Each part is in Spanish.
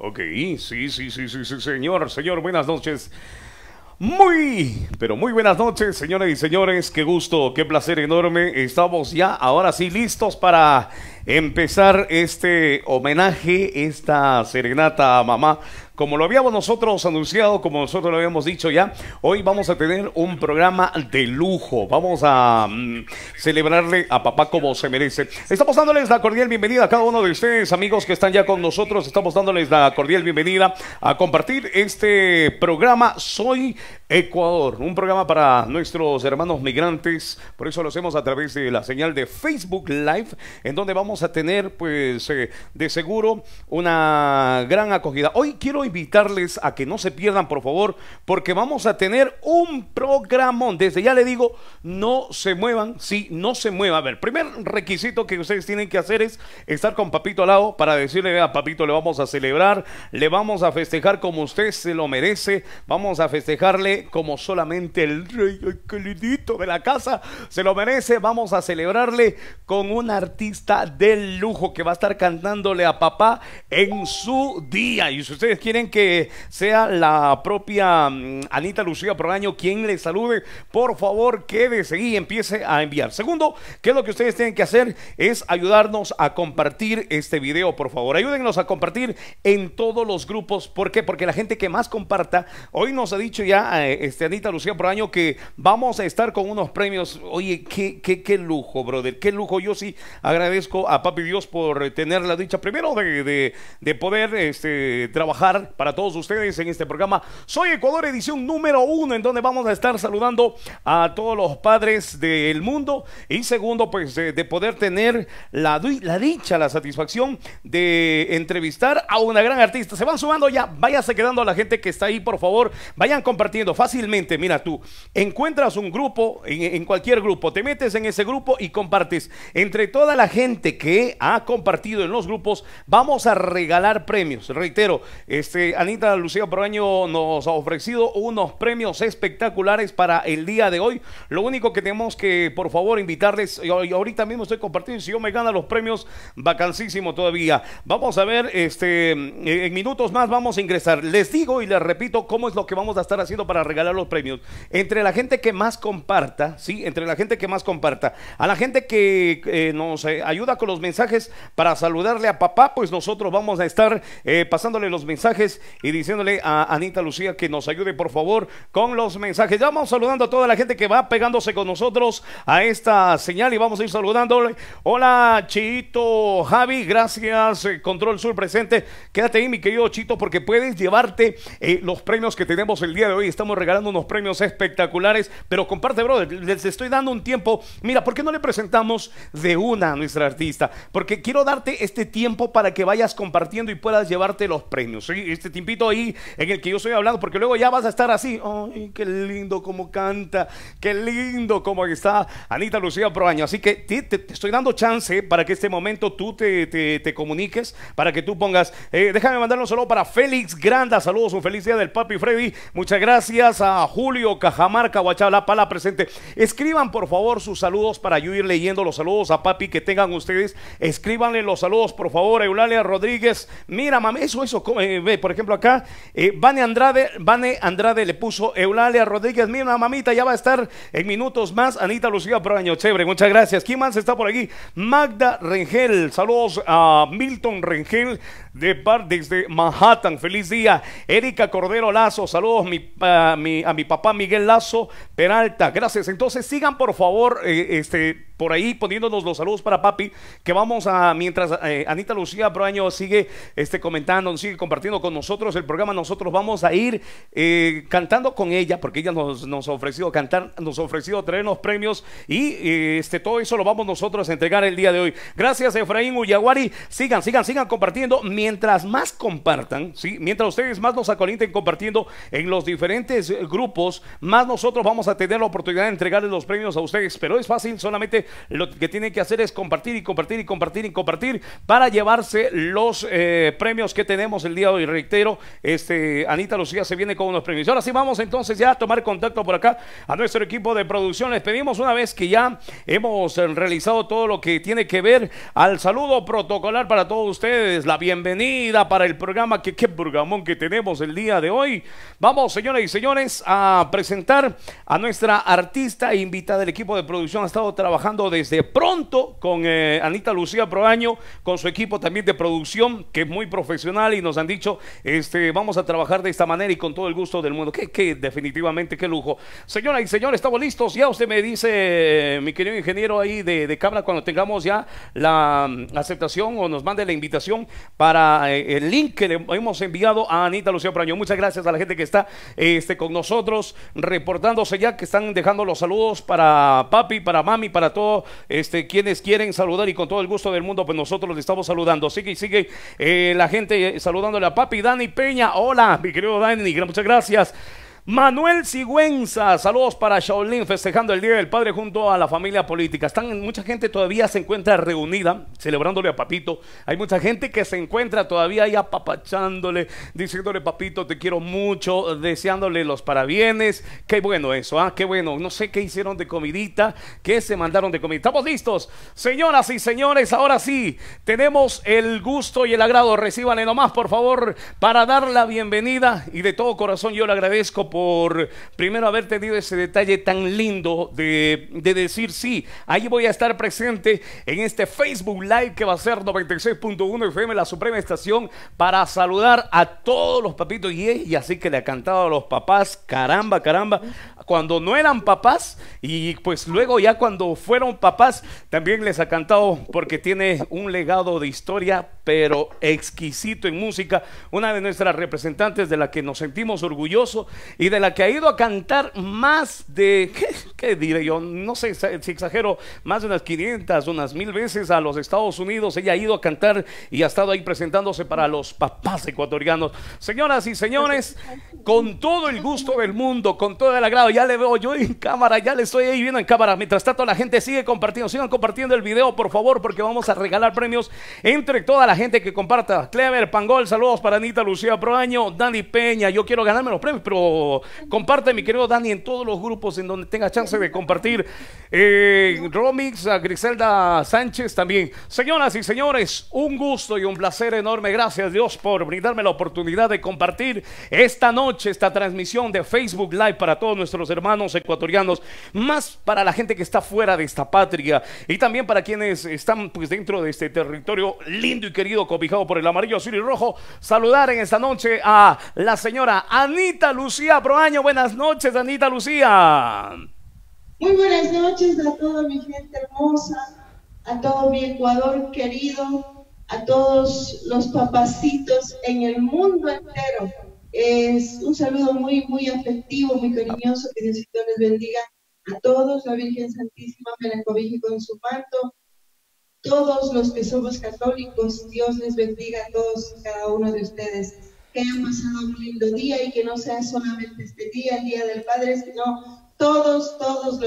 Ok, sí, señor, buenas noches. Muy, pero muy buenas noches, señoras y señores. Qué gusto, qué placer enorme. Estamos ya, ahora sí, listos para empezar este homenaje, esta serenata a mamá. Como lo habíamos nosotros anunciado, como nosotros lo habíamos dicho ya, hoy vamos a tener un programa de lujo. Vamos a celebrarle a papá como se merece. Estamos dándoles la cordial bienvenida a cada uno de ustedes, amigos que están ya con nosotros. Estamos dándoles la cordial bienvenida a compartir este programa Soy Ecuador, un programa para nuestros hermanos migrantes. Por eso lo hacemos a través de la señal de Facebook Live, en donde vamos a tener, pues, de seguro una gran acogida. Hoy quiero invitarles a que no se pierdan, por favor, porque vamos a tener un programón. Desde ya le digo, no se muevan, sí, no se mueva. A ver, primer requisito que ustedes tienen que hacer es estar con papito al lado para decirle a papito, le vamos a celebrar, le vamos a festejar como usted se lo merece, vamos a festejarle como solamente el rey, el queridito de la casa se lo merece. Vamos a celebrarle con un artista de lujo que va a estar cantándole a papá en su día. Y si ustedes quieren que sea la propia Anita Lucía Proaño quien le salude, por favor quédese y empiece a enviar. Segundo, ¿qué es lo que ustedes tienen que hacer? Es ayudarnos a compartir este video, por favor. Ayúdennos a compartir en todos los grupos. ¿Por qué? Porque la gente que más comparta, hoy nos ha dicho ya Anita Lucía Proaño que vamos a estar con unos premios. Oye, qué lujo, brother, qué lujo. Yo sí agradezco a Papi Dios por tener la dicha primero de poder trabajar para todos ustedes en este programa Soy Ecuador, edición número 1, en donde vamos a estar saludando a todos los padres del mundo. Y segundo, pues de poder tener la dicha, la satisfacción de entrevistar a una gran artista. Se van sumando ya, váyase quedando a la gente que está ahí, por favor, vayan compartiendo fácilmente. Mira, tú encuentras un grupo, en cualquier grupo, te metes en ese grupo y compartes. Entre toda la gente que ha compartido en los grupos, vamos a regalar premios. Reitero, Anita Lucía Proaño nos ha ofrecido unos premios espectaculares para el día de hoy. Lo único que tenemos que, por favor, invitarles, y ahorita mismo estoy compartiendo, si yo me gano los premios, vacancísimo todavía. Vamos a ver, en minutos más vamos a ingresar. Les digo y les repito cómo es lo que vamos a estar haciendo para regalar los premios. Entre la gente que más comparta, sí, entre la gente que más comparta, a la gente que nos ayuda con los mensajes para saludarle a papá, pues nosotros vamos a estar pasándole los mensajes y diciéndole a Anita Lucía que nos ayude, por favor, con los mensajes. Ya vamos saludando a toda la gente que va pegándose con nosotros a esta señal y vamos a ir saludándole. Hola, Chito, Javi, gracias, Control Sur presente. Quédate ahí, mi querido Chito, porque puedes llevarte los premios que tenemos el día de hoy. Estamos regalando unos premios espectaculares, pero comparte, brother, les estoy dando un tiempo. Mira, ¿por qué no le presentamos de una a nuestra artista? Porque quiero darte este tiempo para que vayas compartiendo y puedas llevarte los premios, ¿sí? Este tiempito ahí en el que yo estoy hablando, porque luego ya vas a estar así. Ay, qué lindo cómo canta, qué lindo cómo está Anita Lucía Proaño. Así que te estoy dando chance para que este momento tú te comuniques, para que tú pongas, déjame mandarle un saludo para Félix Granda, saludos, un feliz día del papi Freddy, muchas gracias a Julio Cajamarca, Huachalapala presente. Escriban por favor sus saludos para yo ir leyendo los saludos a papi que tengan ustedes. Escríbanle los saludos por favor. Eulalia Rodríguez, mira mami, eso, ve, por ejemplo acá, Vane Andrade le puso Eulalia Rodríguez, mira mamita, ya va a estar en minutos más Anita Lucía Proaño, chévere, muchas gracias. ¿Quién más está por aquí? Magda Rengel, saludos a Milton Rengel desde Manhattan, feliz día. Erika Cordero Lazo, saludos a mi papá Miguel Lazo Peralta, gracias. Entonces sigan por favor por ahí poniéndonos los saludos para papi, que vamos a, mientras Anita Lucía Proaño sigue comentando, sigue compartiendo con nosotros el programa, nosotros vamos a ir cantando con ella, porque ella nos ha ofrecido cantar, nos ha ofrecido traernos premios y todo eso lo vamos nosotros a entregar el día de hoy. Gracias Efraín Uyaguari, sigan compartiendo. Mientras más compartan, ¿sí? Mientras ustedes más nos acolienten compartiendo en los diferentes grupos, más nosotros vamos a tener la oportunidad de entregarles los premios a ustedes. Pero es fácil, solamente solamente lo que tienen que hacer es compartir y compartir y compartir y compartir para llevarse los premios que tenemos el día de hoy. Reitero, Anita Lucía se viene con unos premios. Ahora sí vamos entonces ya a tomar contacto por acá a nuestro equipo de producción. Les pedimos, una vez que ya hemos realizado todo lo que tiene que ver al saludo protocolar para todos ustedes, la bienvenida para el programa, qué programón que tenemos el día de hoy. Vamos, señoras y señores, a presentar a nuestra artista e invitada del equipo de producción. Ha estado trabajando desde pronto con Anita Lucía Proaño, con su equipo también de producción, que es muy profesional, y nos han dicho, vamos a trabajar de esta manera y con todo el gusto del mundo. Que definitivamente, qué lujo. Señoras y señores, estamos listos. Ya usted me dice, mi querido ingeniero ahí de cámara, cuando tengamos ya la aceptación o nos mande la invitación para el link que le hemos enviado a Anita Lucía Proaño. Muchas gracias a la gente que está con nosotros, reportándose ya, que están dejando los saludos para papi, para mami, para todos quienes quieren saludar, y con todo el gusto del mundo, pues nosotros le estamos saludando. Sigue la gente saludándole a papi. Dani Peña, hola, mi querido Dani, muchas gracias. Manuel Sigüenza, saludos para Shaolin, festejando el Día del Padre junto a la familia política. Mucha gente todavía se encuentra reunida, celebrándole a papito. Hay mucha gente que se encuentra todavía ahí apapachándole, diciéndole, papito, te quiero mucho, deseándole los parabienes. Qué bueno eso, qué bueno. No sé qué hicieron de comidita, qué se mandaron de comida. Estamos listos, señoras y señores. Ahora sí, tenemos el gusto y el agrado. Recíbanle nomás, por favor, para dar la bienvenida, y de todo corazón yo le agradezco por primero haber tenido ese detalle tan lindo de decir, sí, ahí voy a estar presente en este Facebook Live que va a ser 96.1 FM, la suprema estación, para saludar a todos los papitos. Y así que le ha cantado a los papás, caramba, cuando no eran papás, y pues luego ya cuando fueron papás, también les ha cantado, porque tiene un legado de historia, pero exquisito en música. Una de nuestras representantes, de la que nos sentimos orgullosos, y de la que ha ido a cantar más de, ¿qué diré yo? No sé si exagero, más de unas 500, unas 1000 veces a los Estados Unidos. Ella ha ido a cantar y ha estado ahí presentándose para los papás ecuatorianos. Señoras y señores, con todo el gusto del mundo, con todo el agrado, ya le veo yo en cámara, ya le estoy ahí viendo en cámara. Mientras tanto, la gente sigue compartiendo, sigan compartiendo el video, por favor, porque vamos a regalar premios entre toda la gente que comparta. Clever Pangol, saludos para Anita Lucía Proaño. Dani Peña, yo quiero ganarme los premios, pero comparte, mi querido Dani, en todos los grupos en donde tenga chance de compartir. Romix, a Griselda Sánchez también. Señoras y señores, un gusto y un placer enorme. Gracias, Dios, por brindarme la oportunidad de compartir esta noche, esta transmisión de Facebook Live para todos nuestros hermanos ecuatorianos, más para la gente que está fuera de esta patria, y también para quienes están pues dentro de este territorio lindo y querido, cobijado por el amarillo, azul y rojo. Saludar en esta noche a la señora Anita Lucía Proaño. Buenas noches, Anita Lucía. Muy buenas noches a toda mi gente hermosa, a todo mi Ecuador querido, a todos los papacitos en el mundo entero. Es un saludo muy afectivo, muy cariñoso. Que Diosito les bendiga a todos. La Virgen Santísima me la cobije con su manto. Todos los que somos católicos, Dios les bendiga a todos y cada uno de ustedes. Que hayan pasado un lindo día, y que no sea solamente este día, el Día del Padre, sino todos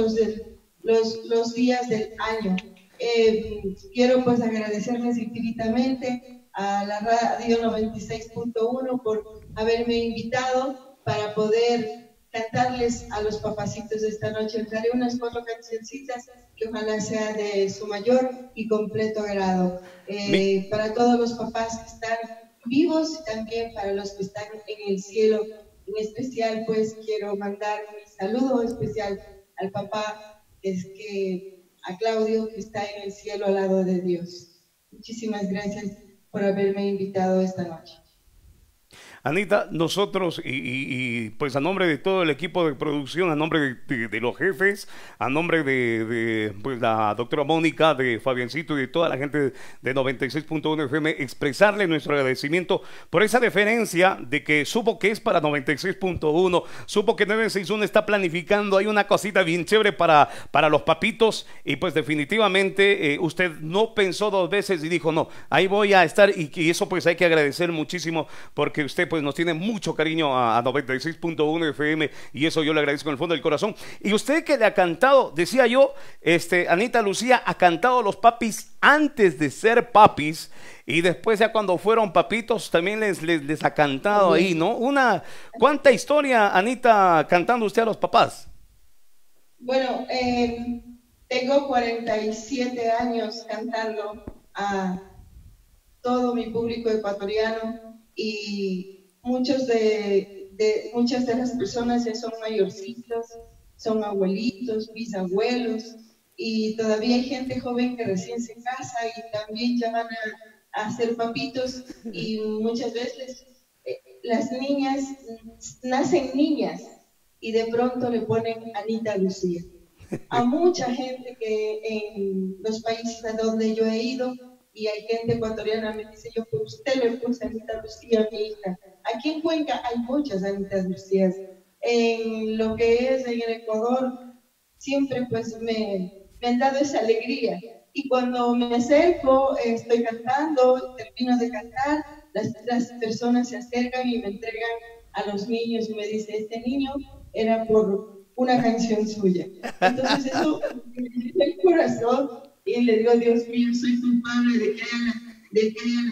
los días del año. Quiero pues agradecerles infinitamente a la Radio 96.1 por haberme invitado para poder cantarles a los papacitos de esta noche. Les daré unas 4 cancioncitas que ojalá sea de su mayor y completo agrado. Para todos los papás que están vivos, y también para los que están en el cielo. En especial, pues quiero mandar un saludo especial al papá, a Claudio, que está en el cielo al lado de Dios. Muchísimas gracias por haberme invitado esta noche. Anita, nosotros y pues a nombre de todo el equipo de producción, a nombre de los jefes, a nombre de pues la doctora Mónica, de Fabiancito y de toda la gente de 96.1 FM, expresarle nuestro agradecimiento por esa deferencia de que supo que es para 96.1, supo que 961 está planificando, hay una cosita bien chévere para los papitos, y pues definitivamente usted no pensó 2 veces y dijo, no, ahí voy a estar, y eso pues hay que agradecer muchísimo, porque usted pues pues nos tiene mucho cariño a 96.1 FM y eso yo le agradezco en el fondo del corazón. Y usted que le ha cantado, decía yo, Anita Lucía ha cantado los papis antes de ser papis y después ya cuando fueron papitos también les ha cantado ahí, ¿no? ¿Cuánta historia, Anita, cantando usted a los papás? Bueno, tengo 47 años cantando a todo mi público ecuatoriano y muchas de las personas ya son mayorcitos, son abuelitos, bisabuelos y todavía hay gente joven que recién se casa y también ya van a ser papitos y muchas veces las niñas nacen niñas y de pronto le ponen Anita Lucía. A mucha gente que en los países a donde yo he ido y hay gente ecuatoriana me dice, yo por usted le puse Anita Lucía a mi hija. Aquí en Cuenca hay muchas Anitas Lucías. En lo que es en el Ecuador, siempre pues me han dado esa alegría. Y cuando me acerco, estoy cantando, termino de cantar, las personas se acercan y me entregan a los niños y me dice, este niño era por una canción suya. Entonces eso me llena el corazón y le digo, Dios mío, soy culpable de que haya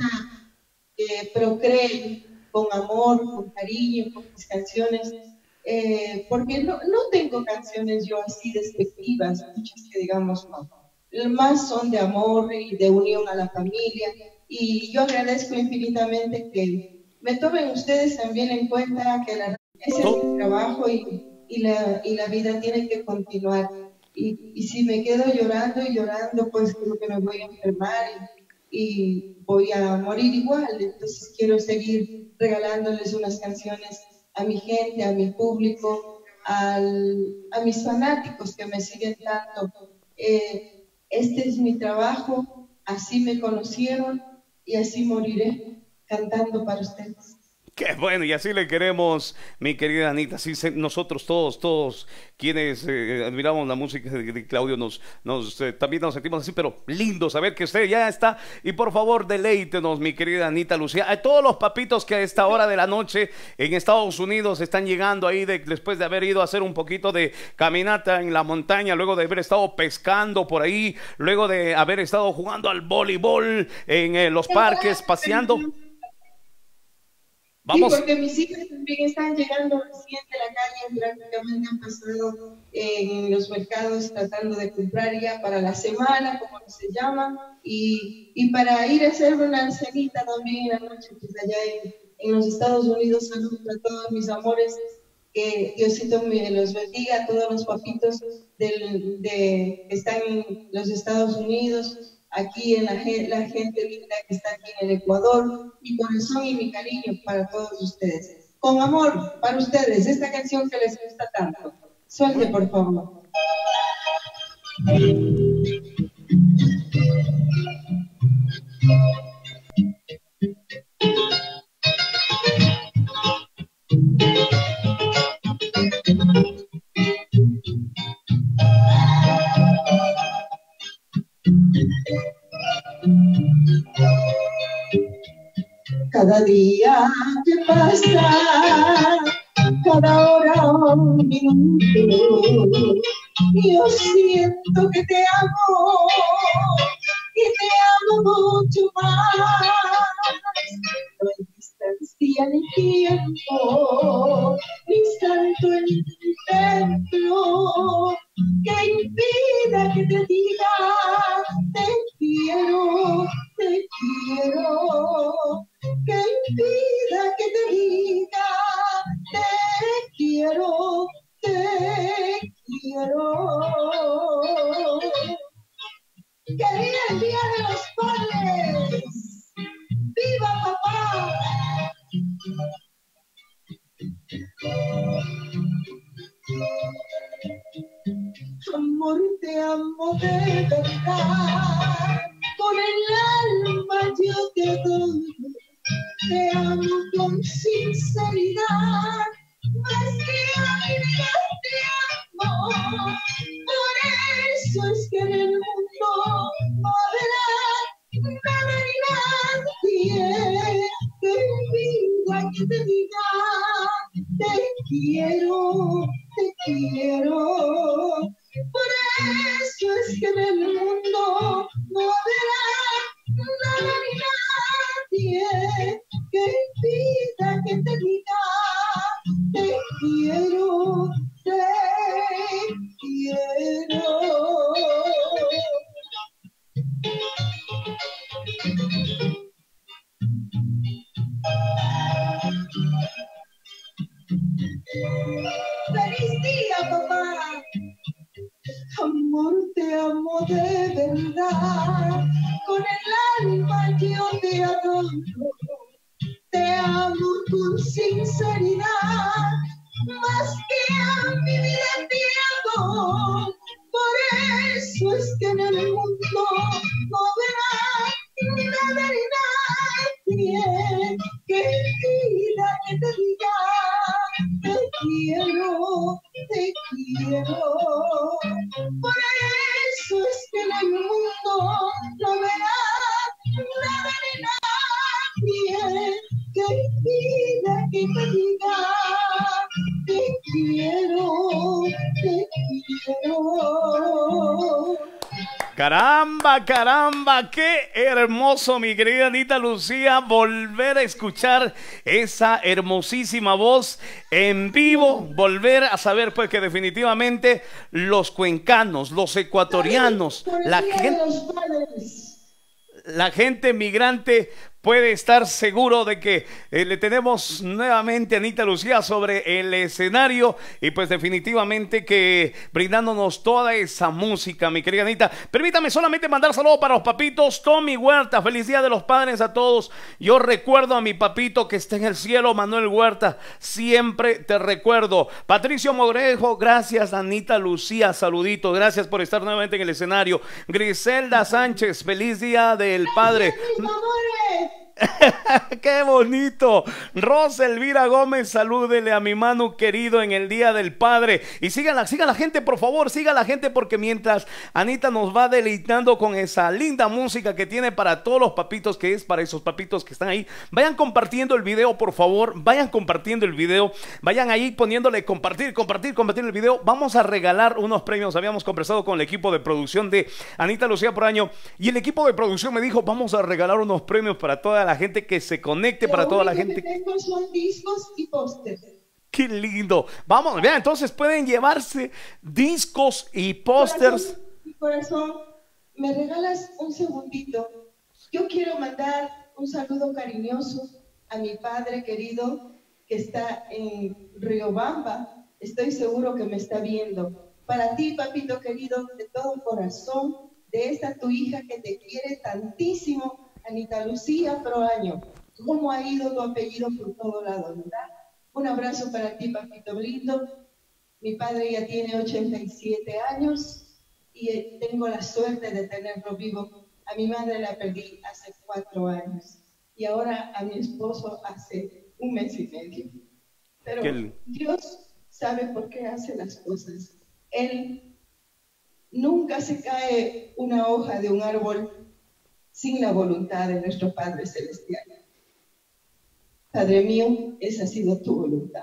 tanta procreen con amor, con cariño, con mis canciones, porque no tengo canciones yo así despectivas, muchas que digamos no. Más son de amor y de unión a la familia y yo agradezco infinitamente que me tomen ustedes también en cuenta que ese es mi trabajo y la vida tiene que continuar. Y si me quedo llorando y llorando, pues creo que me voy a enfermar y voy a morir igual. Entonces quiero seguir regalándoles unas canciones a mi gente, a mi público, a mis fanáticos que me siguen tanto. Este es mi trabajo, así me conocieron y así moriré cantando para ustedes. Qué bueno, y así le queremos, mi querida Anita. Sí, nosotros todos quienes admiramos la música de Claudio, también nos sentimos así, pero lindo saber que usted ya está. Y por favor, deleítenos, mi querida Anita Lucía. A todos los papitos que a esta hora de la noche en Estados Unidos están llegando ahí después de haber ido a hacer un poquito de caminata en la montaña, luego de haber estado pescando por ahí, luego de haber estado jugando al voleibol en los parques, paseando. Vamos. Sí, porque mis hijas también están llegando recién de la calle, prácticamente han pasado en los mercados tratando de comprar ya para la semana, como se llama, y para ir a hacer una cenita también en la noche, pues allá en los Estados Unidos. Saludos a todos mis amores, que Diosito me los bendiga, a todos los papitos que están en los Estados Unidos, aquí en la gente linda que está aquí en el Ecuador, mi corazón y mi cariño para todos ustedes. Con amor para ustedes, esta canción que les gusta tanto. Suelte, por favor. Cada día que pasa, cada hora un minuto, yo siento que te amo mucho más. No hay distancia ni tiempo, ni santo ni templo que impida que te diga te quiero, que impida que te diga te quiero. Que viva el Día de los Padres. ¡Viva papá! Amor, te amo de verdad, con el alma yo te doy, te amo con sinceridad, más que a mi vida te amo, por eso es que en el mundo no habrá nada ni nadie que impida quiero, te quiero. Por eso es que en el mundo no habrá nada ni nadie que impida que te diga te quiero, te quiero. ¡Feliz día, papá! Amor, te amo de verdad, con el alma yo te adoro, te amo con sinceridad, más que a mi vida te amo. Por eso es que en el mundo no verás nada ni nadie que pida que te diga te quiero, te quiero. Por eso es que en el mundo no verás nada ni nadie que pida que te diga te quiero, te quiero. Caramba, caramba, qué hermoso, mi querida Anita Lucía, volver a escuchar esa hermosísima voz en vivo, volver a saber pues que definitivamente los cuencanos, los ecuatorianos, la gente migrante puede estar seguro de que le tenemos nuevamente a Anita Lucía sobre el escenario y pues definitivamente que brindándonos toda esa música, mi querida Anita. Permítame solamente mandar saludos para los papitos. Tommy Huerta, feliz día de los padres a todos. Yo recuerdo a mi papito que está en el cielo, Manuel Huerta, siempre te recuerdo. Patricio Mogrejo, gracias Anita Lucía, saluditos, gracias por estar nuevamente en el escenario. Griselda Sánchez, feliz día del padre. ¡Qué bonito! Rosa Elvira Gómez, salúdele a mi Manu querido en el Día del Padre. Y siga la gente, por favor, siga la gente, porque mientras Anita nos va deleitando con esa linda música que tiene para todos los papitos, que es para esos papitos que están ahí, vayan compartiendo el video, por favor, vayan compartiendo el video, vayan ahí poniéndole compartir el video. Vamos a regalar unos premios. Habíamos conversado con el equipo de producción de Anita Lucía por año y el equipo de producción me dijo, vamos a regalar unos premios para toda la gente que se conecte, para toda la gente. Tengo son discos y pósters. ¡Qué lindo! Vamos, vean, entonces pueden llevarse discos y pósters. Mi corazón, ¿me regalas un segundito? Yo quiero mandar un saludo cariñoso a mi padre querido que está en Riobamba. Estoy seguro que me está viendo. Para ti, papito querido, de todo corazón, de esta tu hija que te quiere tantísimo, Anita Lucía Proaño. ¿Cómo ha ido tu apellido por todo lado, verdad? Un abrazo para ti, papito lindo. Mi padre ya tiene 87 años y tengo la suerte de tenerlo vivo. A mi madre la perdí hace 4 años y ahora a mi esposo hace 1 mes y medio. Pero Dios sabe por qué hace las cosas. Él nunca se cae una hoja de un árbol sin la voluntad de nuestro Padre Celestial. Padre mío, esa ha sido tu voluntad.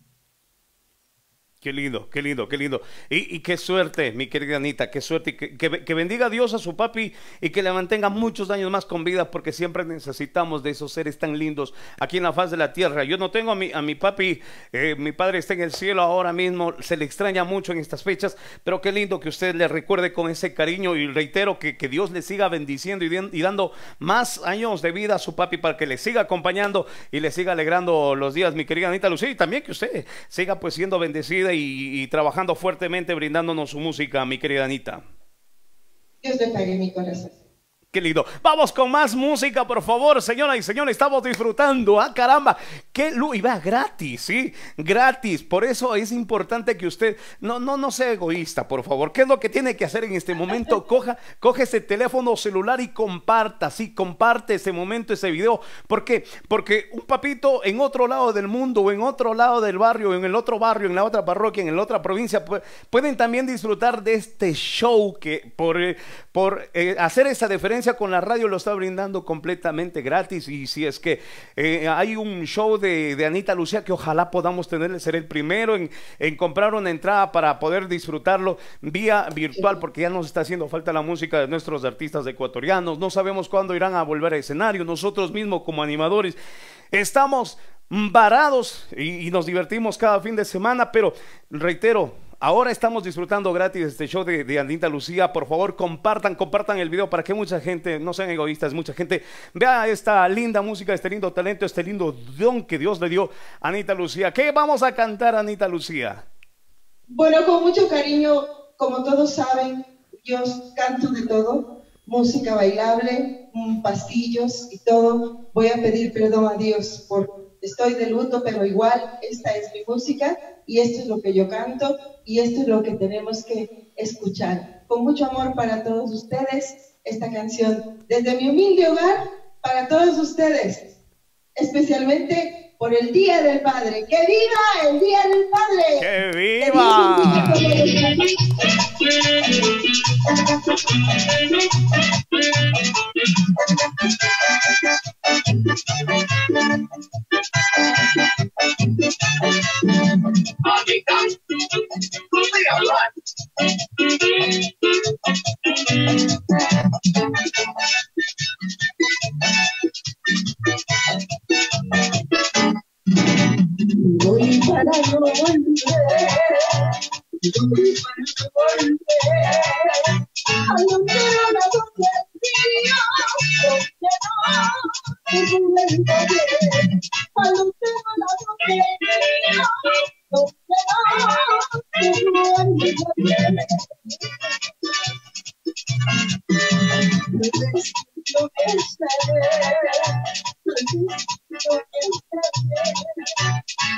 Qué lindo, qué lindo, qué lindo. Y qué suerte, mi querida Anita, qué suerte. Y que bendiga a Dios a su papi y que le mantenga muchos años más con vida, porque siempre necesitamos de esos seres tan lindos aquí en la faz de la tierra. Yo no tengo a mi papi, mi padre está en el cielo ahora mismo, se le extraña mucho en estas fechas, pero qué lindo que usted le recuerde con ese cariño y reitero que Dios le siga bendiciendo y dando más años de vida a su papi para que le siga acompañando y le siga alegrando los días, mi querida Anita Lucía, y también que usted siga pues siendo bendecida y trabajando fuertemente, brindándonos su música, mi querida Anita. Dios le pague mi corazón. Qué lindo. Vamos con más música, por favor, señoras y señores. Estamos disfrutando. ¡Ah, caramba! ¡Qué y va gratis! ¿Sí? Gratis. Por eso es importante que usted no sea egoísta, por favor. ¿Qué es lo que tiene que hacer en este momento? Coge ese teléfono celular y comparta. Sí, comparte ese momento, ese video. ¿Por qué? Porque un papito en otro lado del mundo, o en otro lado del barrio, en el otro barrio, en la otra parroquia, en la otra provincia, pueden también disfrutar de este show que por hacer esa diferencia frecuencia con la radio lo está brindando completamente gratis. Y si es que hay un show de Anita Lucía que ojalá podamos tener, ser el primero en comprar una entrada para poder disfrutarlo vía virtual, porque ya nos está haciendo falta la música de nuestros artistas ecuatorianos. No sabemos cuándo irán a volver a escenario. Nosotros mismos como animadores estamos varados y nos divertimos cada fin de semana, pero reitero, ahora estamos disfrutando gratis este show de Anita Lucía. Por favor, compartan el video para que mucha gente, no sean egoístas, mucha gente vea esta linda música, este lindo talento, este lindo don que Dios le dio a Anita Lucía. ¿Qué vamos a cantar, Anita Lucía? Bueno, con mucho cariño, como todos saben, yo canto de todo, música bailable, pasillos y todo. Voy a pedir perdón a Dios por estoy de luto, pero igual esta es mi música y esto es lo que yo canto y esto es lo que tenemos que escuchar. Con mucho amor para todos ustedes, esta canción desde mi humilde hogar para todos ustedes, especialmente por el Día del Padre. ¡Que viva el Día del Padre! ¡Que viva! Voy para no volver, voy para no volver, a donde la voz del día, donde no te pude entender, a donde la voz del día, donde no te pude entender. Lo que estaré, lo que estaré.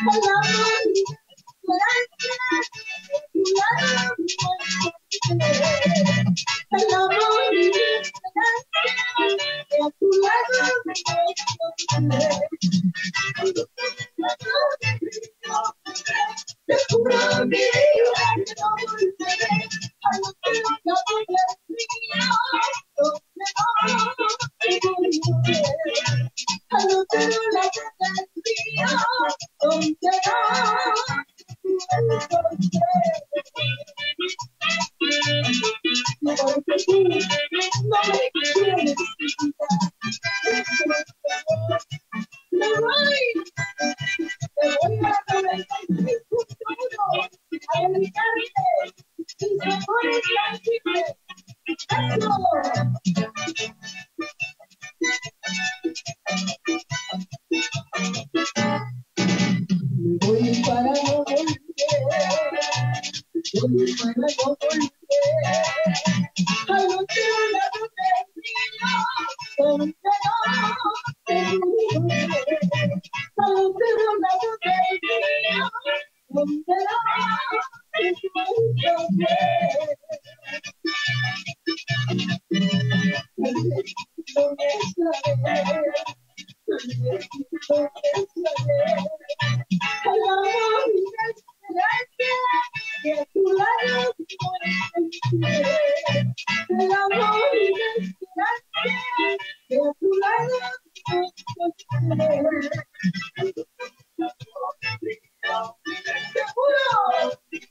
Voy para no volver, voy para no volver, a donde la voz del niño, donde no te pude ver, a donde la voz del niño, donde no te pude ver. Donde estaré, donde estaré. El amor y la esperanza que a tu lado encontré. El amor y la esperanza que a tu lado encontré. ¡Seguro!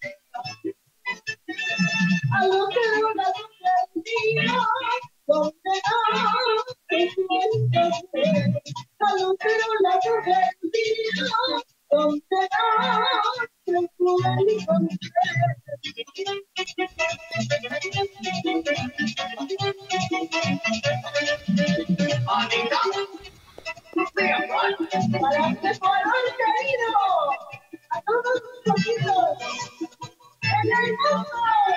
A lo que una noche al día, donde no te encontré. A lo que una noche al día, donde no te pude encontrar. Para que color querido, a todos los hijos en el mundo.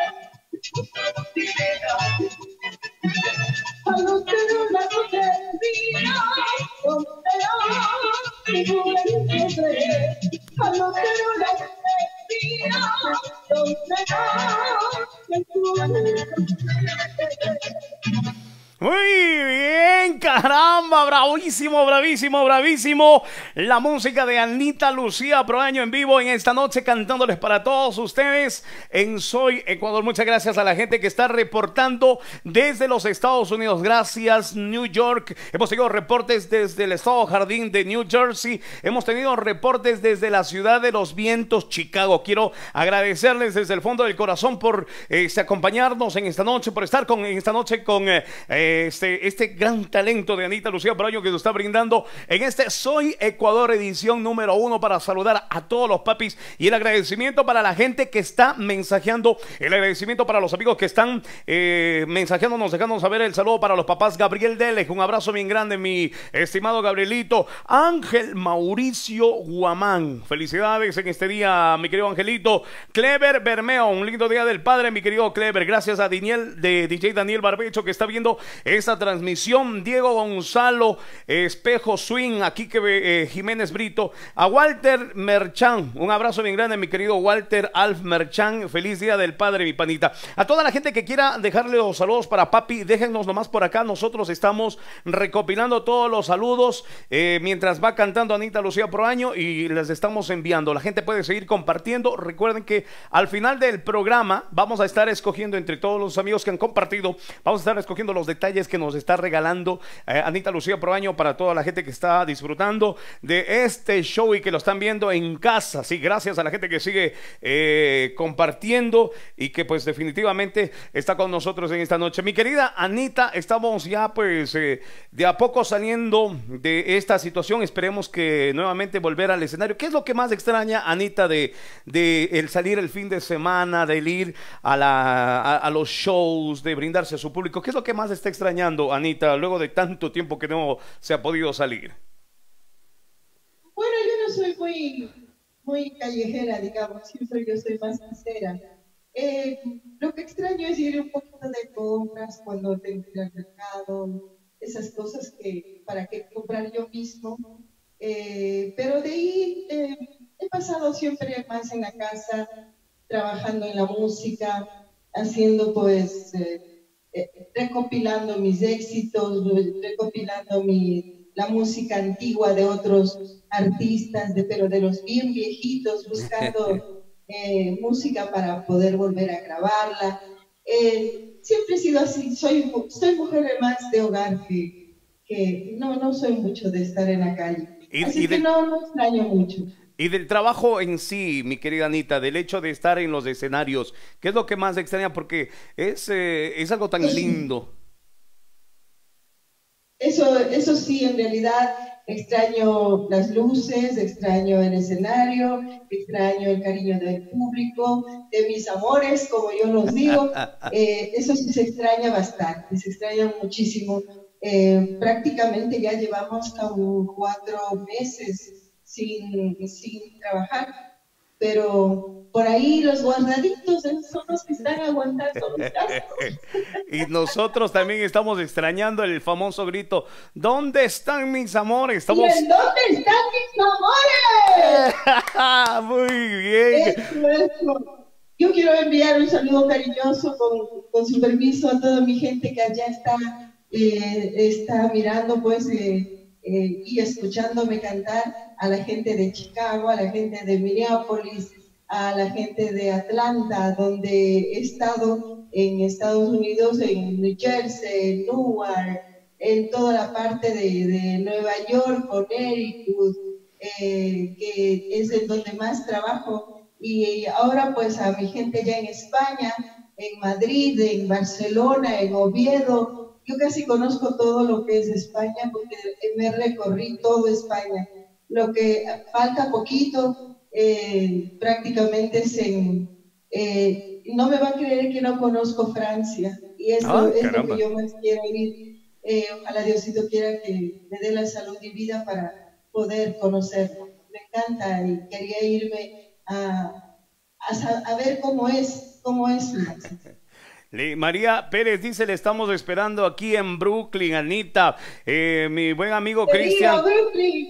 A los que no la noche día, donde no te pude encontrar. A los que no la día, donde no te pude encontrar. Muy bien, caramba, bravísimo, bravísimo, bravísimo. La música de Anita Lucía Proaño en vivo en esta noche cantándoles para todos ustedes en Soy Ecuador. Muchas gracias a la gente que está reportando desde los Estados Unidos. Gracias, New York. Hemos tenido reportes desde el estado Jardín de New Jersey. Hemos tenido reportes desde la ciudad de los vientos, Chicago. Quiero agradecerles desde el fondo del corazón por acompañarnos en esta noche, por estar en esta noche con este gran talento de Anita Lucía Proaño que nos está brindando en este Soy Ecuador edición número 1, para saludar a todos los papis, y el agradecimiento para la gente que está mensajeando, el agradecimiento para los amigos que están mensajeándonos, dejándonos saber el saludo para los papás. Gabriel Delej, un abrazo bien grande, mi estimado Gabrielito. Ángel Mauricio Guamán, felicidades en este día, mi querido Angelito. Clever Bermeo, un lindo día del padre, mi querido Clever. Gracias a Daniel, de DJ Daniel Barbecho, que está viendo esta transmisión. Diego Gonzalo Espejo Swing, aquí que Jiménez Brito, a Walter Merchan, un abrazo bien grande, mi querido Walter Alf Merchan. Feliz día del padre, mi panita. A toda la gente que quiera dejarle los saludos para papi, déjennos nomás por acá. Nosotros estamos recopilando todos los saludos mientras va cantando Anita Lucía Proaño, y les estamos enviando. La gente puede seguir compartiendo. Recuerden que al final del programa vamos a estar escogiendo entre todos los amigos que han compartido, vamos a estar escogiendo los detalles que nos está regalando Anita Lucía Proaño para toda la gente que está disfrutando de este show y que lo están viendo en casa. Sí, gracias a la gente que sigue compartiendo y que pues definitivamente está con nosotros en esta noche. Mi querida Anita, estamos ya pues de a poco saliendo de esta situación. Esperemos que nuevamente volver al escenario. ¿Qué es lo que más extraña, Anita, de el salir el fin de semana, de ir a los shows, de brindarse a su público? ¿Qué es lo que más está extrañando, Anita, luego de tanto tiempo que no se ha podido salir? Bueno, yo no soy muy callejera, digamos, yo soy más sincera. Lo que extraño es ir un poquito de compras cuando tengo que ir al mercado, esas cosas que para qué comprar yo mismo. Pero de ahí he pasado siempre más en la casa, trabajando en la música, haciendo pues recopilando mis éxitos, recopilando la música antigua de otros artistas, pero de los bien viejitos, buscando música para poder volver a grabarla. Siempre he sido así, soy mujer más de hogar que no soy mucho de estar en la calle. Así que no extraño mucho. Y del trabajo en sí, mi querida Anita, del hecho de estar en los escenarios, ¿qué es lo que más extraña? Porque es algo tan lindo. Eso sí, en realidad extraño las luces, extraño el escenario, extraño el cariño del público, de mis amores, como yo los digo. Eso sí se extraña bastante, se extraña muchísimo. Prácticamente ya llevamos como 4 meses sin trabajar, pero por ahí los guardaditos son los que están aguantando los gastos. Y nosotros también estamos extrañando el famoso grito: ¿dónde están mis amores? ¿Dónde están mis amores? Muy bien. Eso. Yo quiero enviar un saludo cariñoso con su permiso a toda mi gente que allá está mirando pues y escuchándome cantar, a la gente de Chicago, a la gente de Minneapolis, a la gente de Atlanta, donde he estado en Estados Unidos, en New Jersey, en Newark, en toda la parte de Nueva York, Connecticut, que es en donde más trabajo. Y ahora pues a mi gente ya en España, en Madrid, en Barcelona, en Oviedo. Yo casi conozco todo lo que es España porque me recorrí todo España. Lo que falta poquito, prácticamente no me va a creer que no conozco Francia. Y eso es lo que yo más quiero ir. Ojalá Diosito quiera que me dé la salud y vida para poder conocerlo. Me encanta y quería irme a ver cómo es Francia. María Pérez dice: le estamos esperando aquí en Brooklyn, Anita. Mi buen amigo Cristian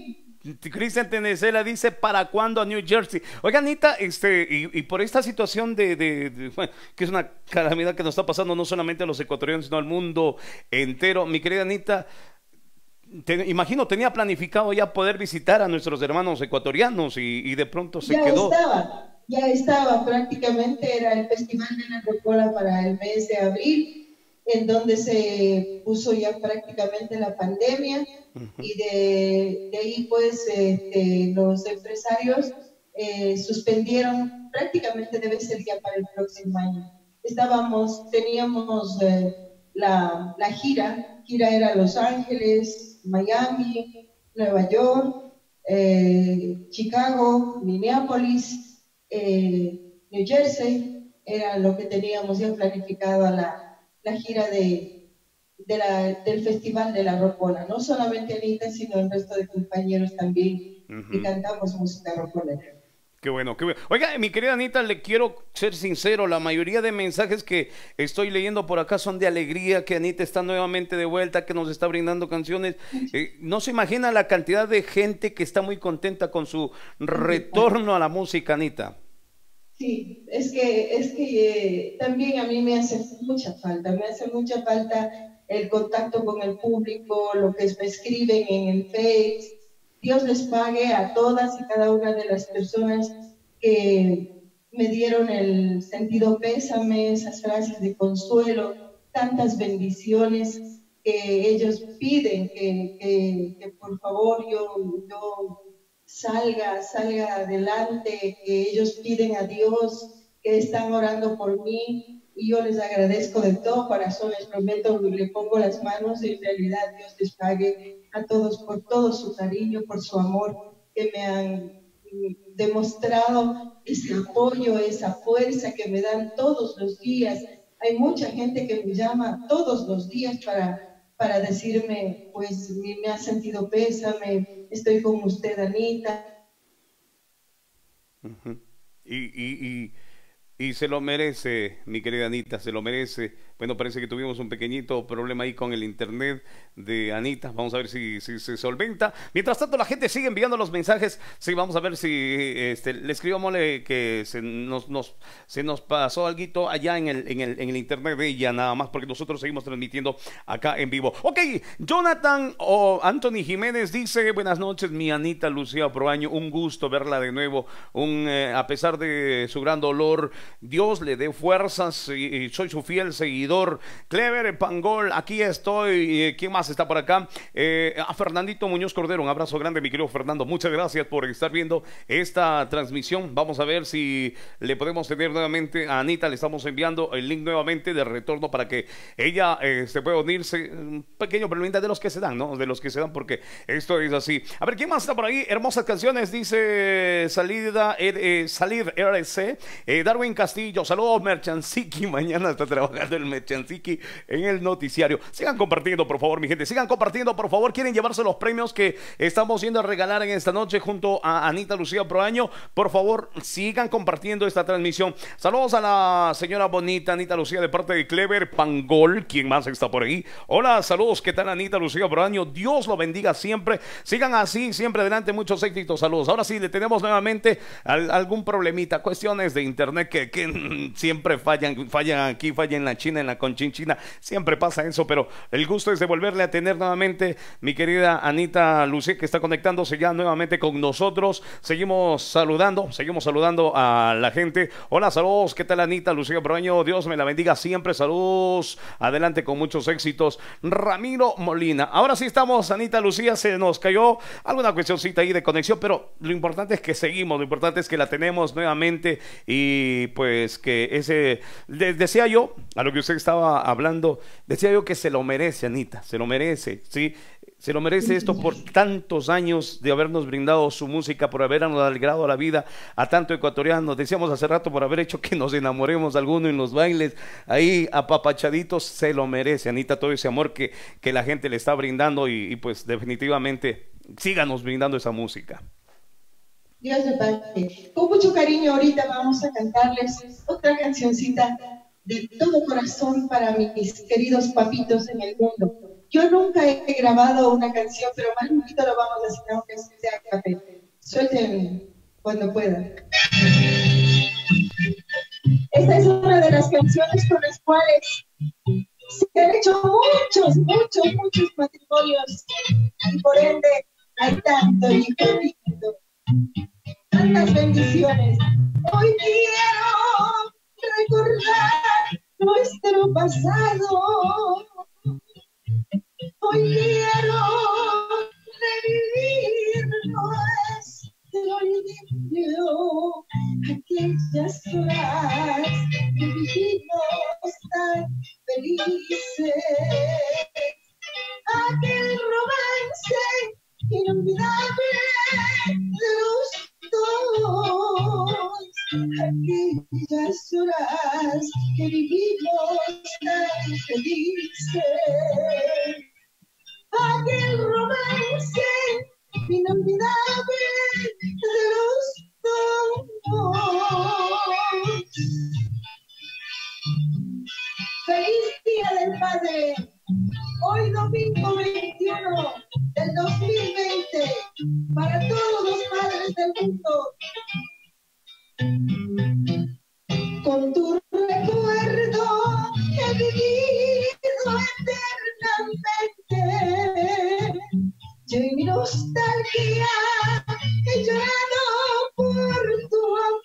Cristian Tenecela dice, ¿para cuándo a New Jersey? Oiga, Anita, y por esta situación bueno, que es una calamidad que nos está pasando no solamente a los ecuatorianos, sino al mundo entero, mi querida Anita, imagino tenía planificado ya poder visitar a nuestros hermanos ecuatorianos y de pronto se quedó. Ya estaba, prácticamente era el Festival de la Rocola para el mes de abril, en donde se puso ya prácticamente la pandemia y de ahí pues los empresarios suspendieron, prácticamente debe ser ya para el próximo año. Teníamos la gira era Los Ángeles, Miami, Nueva York, Chicago, Minneapolis, New Jersey, era lo que teníamos ya planificado a la gira del Festival de la Rocola. No solamente Anita, sino el resto de compañeros también que cantamos música rocolera. Qué bueno, qué bueno. Oiga, mi querida Anita, le quiero ser sincero, la mayoría de mensajes que estoy leyendo por acá son de alegría, que Anita está nuevamente de vuelta, que nos está brindando canciones. No se imagina la cantidad de gente que está muy contenta con su retorno a la música, Anita. Sí, es que también a mí me hace mucha falta el contacto con el público, lo que me escriben en el Face. Dios les pague a todas y cada una de las personas que me dieron el sentido pésame, esas frases de consuelo, tantas bendiciones que ellos piden que por favor yo salga adelante, que ellos piden a Dios, que están orando por mí, y yo les agradezco de todo corazón, les prometo, le pongo las manos y en realidad Dios les pague a todos por todo su cariño, por su amor, que me han demostrado ese apoyo, esa fuerza que me dan todos los días. Hay mucha gente que me llama todos los días para decirme, pues me ha sentido pésame, estoy con usted, Anita. Y se lo merece, mi querida Anita, se lo merece. Bueno, parece que tuvimos un pequeñito problema ahí con el internet de Anita. Vamos a ver si se solventa. Mientras tanto, la gente sigue enviando los mensajes. Sí, vamos a ver si le escribamos que se nos pasó algo allá en el internet de ella, nada más, porque nosotros seguimos transmitiendo acá en vivo. Ok, Jonathan o Anthony Jiménez dice: buenas noches, mi Anita Lucía Proaño. Un gusto verla de nuevo. A pesar de su gran dolor, Dios le dé fuerzas y soy su fiel seguidor. Clever Pangol, aquí estoy. ¿Quién más está por acá? A Fernandito Muñoz Cordero, un abrazo grande, mi querido Fernando. Muchas gracias por estar viendo esta transmisión. Vamos a ver si le podemos tener nuevamente a Anita. Le estamos enviando el link nuevamente de retorno para que ella se pueda unirse. Un pequeño problemita de los que se dan, ¿no? De los que se dan, porque esto es así. A ver, ¿quién más está por ahí? Hermosas canciones, dice Salir RC. Darwin Castillo, saludos Merchansiki. Mañana está trabajando el Merchansiki en el noticiario. Sigan compartiendo, por favor, mi gente. Sigan compartiendo, por favor. ¿Quieren llevarse los premios que estamos yendo a regalar en esta noche junto a Anita Lucía Proaño? Por favor, sigan compartiendo esta transmisión. Saludos a la señora bonita Anita Lucía de parte de Clever Pangol. ¿Quién más está por ahí? Hola, saludos. ¿Qué tal, Anita Lucía Proaño? Dios lo bendiga siempre. Sigan así, siempre adelante. Muchos éxitos. Saludos. Ahora sí, le tenemos nuevamente algún problemita. Cuestiones de internet que siempre fallan aquí, fallan en la China, en la Conchinchina, siempre pasa eso, pero el gusto es de volverle a tener nuevamente, mi querida Anita Lucía, que está conectándose ya nuevamente con nosotros. Seguimos saludando a la gente. Hola, saludos, ¿qué tal, Anita Lucía Proaño? Dios me la bendiga siempre, saludos, adelante con muchos éxitos. Ramiro Molina, ahora sí estamos, Anita Lucía, se nos cayó alguna cuestioncita ahí de conexión, pero lo importante es que seguimos, lo importante es que la tenemos nuevamente y pues que decía yo, a lo que usted estaba hablando, decía yo que se lo merece, Anita, se lo merece, ¿sí? Se lo merece esto por tantos años de habernos brindado su música, por habernos alegrado la vida a tanto ecuatorianos. Decíamos hace rato, por haber hecho que nos enamoremos alguno en los bailes, ahí apapachaditos. Se lo merece, Anita, todo ese amor que la gente le está brindando y pues definitivamente síganos brindando esa música. Dios le pague. Con mucho cariño ahorita vamos a cantarles otra cancioncita de todo corazón para mis queridos papitos en el mundo. Yo nunca he grabado una canción, pero más bonito lo vamos a hacer aunque sea a capela. Suéltenme cuando puedan. Esta es una de las canciones con las cuales se han hecho muchos matrimonios y por ende hay tanto y lindo, tantas bendiciones. Hoy quiero recordar nuestro pasado. Hoy quiero revivir nuestro idilio, aquellas horas que vivimos tan felices, aquel romance inolvidable de los dos, aquellas horas que vivimos tan felices, aquel romance inolvidable de los dos. Feliz Día del Padre, hoy domingo 21 del 2020, para todos los padres del mundo. Con tu recuerdo he vivido eternamente, yo en mi nostalgia he llorado por tu amor.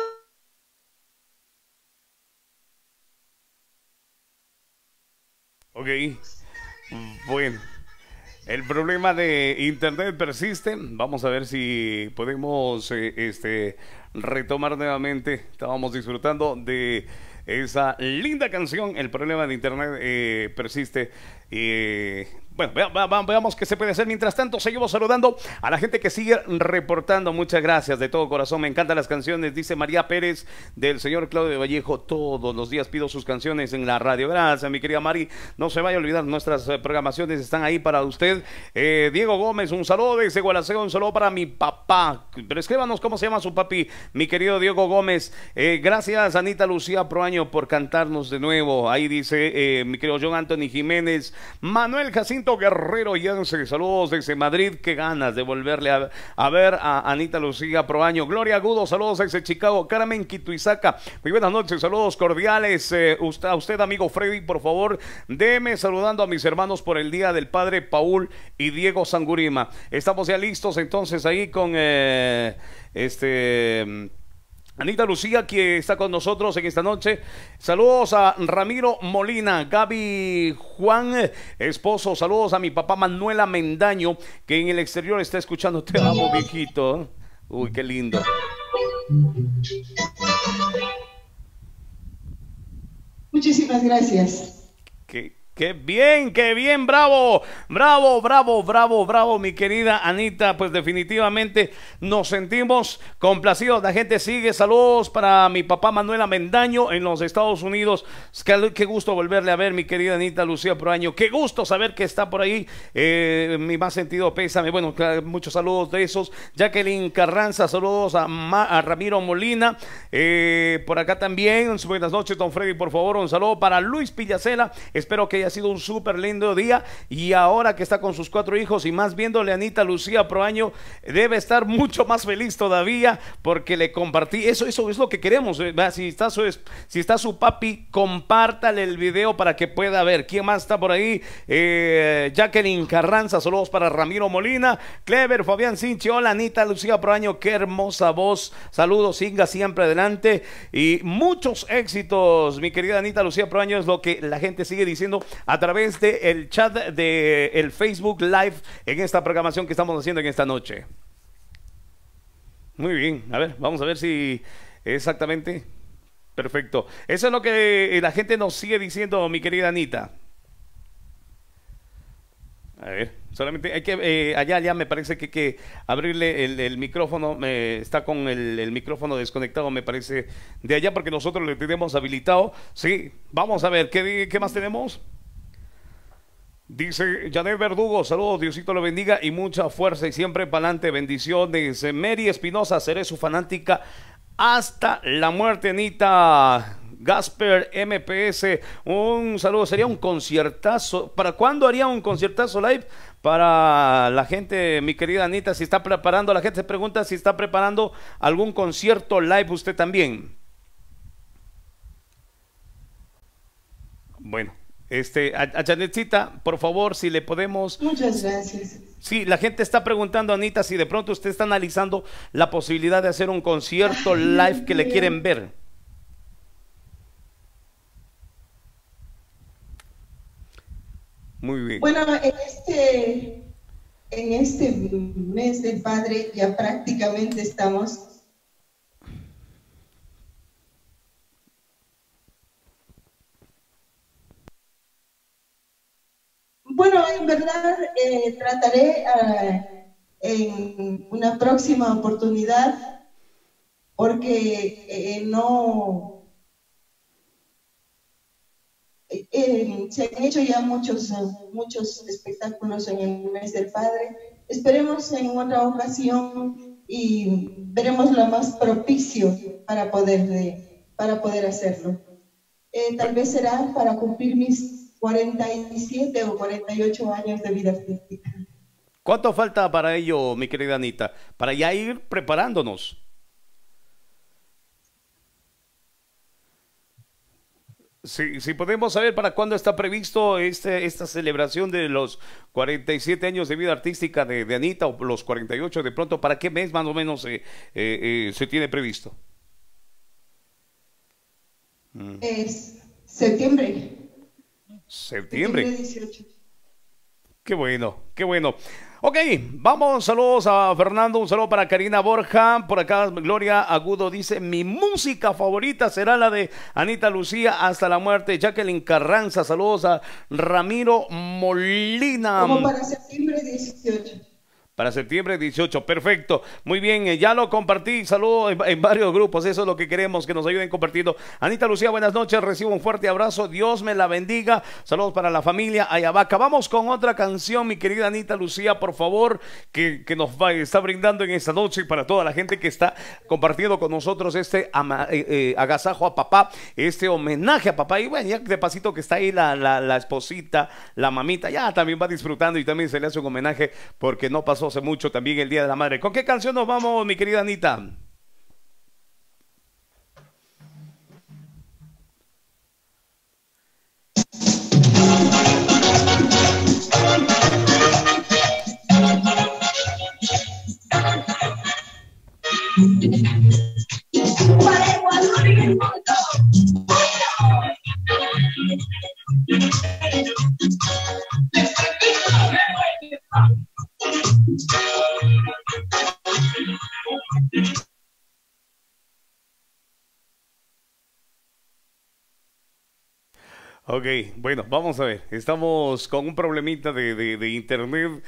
Ok, bueno, el problema de internet persiste. Vamos a ver si podemos retomar nuevamente. Estábamos disfrutando de esa linda canción. El problema de internet persiste. Bueno, veamos qué se puede hacer. Mientras tanto, seguimos saludando a la gente que sigue reportando. Muchas gracias de todo corazón. Me encantan las canciones, dice María Pérez, del señor Claudio Vallejo. Todos los días pido sus canciones en la radio. Gracias, mi querida Mari. No se vaya a olvidar, nuestras programaciones están ahí para usted. Diego Gómez, un saludo desde Gualaceo, un saludo para mi papá. Pero escríbanos cómo se llama su papi, mi querido Diego Gómez. Gracias, Anita Lucía Proaño, por cantarnos de nuevo. Ahí dice mi querido John Anthony Jiménez. Manuel Jacinto Guerrero Yance, saludos desde Madrid. Qué ganas de volverle a ver a Anita Lucía Proaño. Gloria Agudo, saludos desde Chicago. Carmen Quituizaca, muy buenas noches, saludos cordiales. A usted, amigo Freddy, por favor, déme saludando a mis hermanos por el Día del Padre, Paul y Diego Sangurima. Estamos ya listos entonces ahí con Anita Lucía, que está con nosotros en esta noche. Saludos a Ramiro Molina, Gaby Juan, esposo. Saludos a mi papá Manuela Mendaño, que en el exterior está escuchando. Te amo, viejito. Uy, qué lindo. Muchísimas gracias. Qué bien, bravo, mi querida Anita. Pues definitivamente nos sentimos complacidos. La gente sigue. Saludos para mi papá Manuela Mendaño en los Estados Unidos. Qué gusto volverle a ver, mi querida Anita Lucía Proaño. Qué gusto saber que está por ahí. Mi más sentido pésame. Bueno, muchos saludos de esos. Jacqueline Carranza, saludos a Ramiro Molina. Por acá también. Buenas noches, don Freddy, por favor. Un saludo para Luis Pillacela. Espero que haya sido un súper lindo día, y ahora que está con sus 4 hijos y más viéndole a Anita Lucía Proaño, debe estar mucho más feliz todavía porque le compartí. Eso es lo que queremos. Si está su papi, compártale el video para que pueda ver. ¿Quién más está por ahí? Jacqueline Carranza, saludos para Ramiro Molina, Clever, Fabián Sinchi. Hola, Anita Lucía Proaño, qué hermosa voz. Saludos, siga siempre adelante y muchos éxitos, mi querida Anita Lucía Proaño. Es lo que la gente sigue diciendo a través del chat de el Facebook Live en esta programación que estamos haciendo en esta noche. Muy bien, a ver, vamos a ver si exactamente. Perfecto. Eso es lo que la gente nos sigue diciendo, mi querida Anita. A ver, solamente hay que, allá me parece que hay que abrirle el micrófono. Está con el micrófono desconectado, me parece, de allá, porque nosotros le tenemos habilitado. Sí, vamos a ver, ¿qué más tenemos? Dice Janet Verdugo, saludos, Diosito lo bendiga y mucha fuerza y siempre para adelante, bendiciones. Mary Espinosa, seré su fanática hasta la muerte, Anita. Gasper MPS, un saludo, sería un conciertazo. ¿Para cuándo haría un conciertazo live? Para la gente, mi querida Anita, si está preparando, la gente se pregunta si está preparando algún concierto live usted también. Bueno, a Janetcita, por favor, si le podemos. Muchas gracias. Sí, la gente está preguntando, Anita, si de pronto usted está analizando la posibilidad de hacer un concierto live que le quieren ver. Muy bien. Bueno, en este mes del Padre ya prácticamente estamos. Bueno, en verdad trataré en una próxima oportunidad, porque se han hecho ya muchos espectáculos en el mes del Padre. Esperemos en otra ocasión y veremos lo más propicio para poder hacerlo. Tal vez será para cumplir mis 47 o 48 años de vida artística. ¿Cuánto falta para ello, mi querida Anita? Para ya ir preparándonos. Si podemos saber para cuándo está previsto esta celebración de los 47 años de vida artística de Anita, o los 48 de pronto, ¿para qué mes más o menos se tiene previsto? Es septiembre. Septiembre. 18. Qué bueno, qué bueno. Ok, vamos, saludos a Fernando, un saludo para Karina Borja, por acá Gloria Agudo dice, mi música favorita será la de Anita Lucía hasta la muerte. Jacqueline Carranza, saludos a Ramiro Molina. Como para septiembre 18. Para septiembre 18, perfecto, muy bien, ya lo compartí, saludo en varios grupos, eso es lo que queremos, que nos ayuden compartiendo. Anita Lucía, buenas noches, recibo un fuerte abrazo, Dios me la bendiga, saludos para la familia Ayabaca. Vamos con otra canción, mi querida Anita Lucía, por favor, que nos está brindando en esta noche, para toda la gente que está compartiendo con nosotros agasajo a papá, este homenaje a papá, y bueno, ya de pasito que está ahí la esposita, la mamita, ya también va disfrutando y también se le hace un homenaje porque no pasó hace mucho también el Día de la Madre. ¿Con qué canción nos vamos, mi querida Anita? Ok, bueno, vamos a ver, estamos con un problemita de internet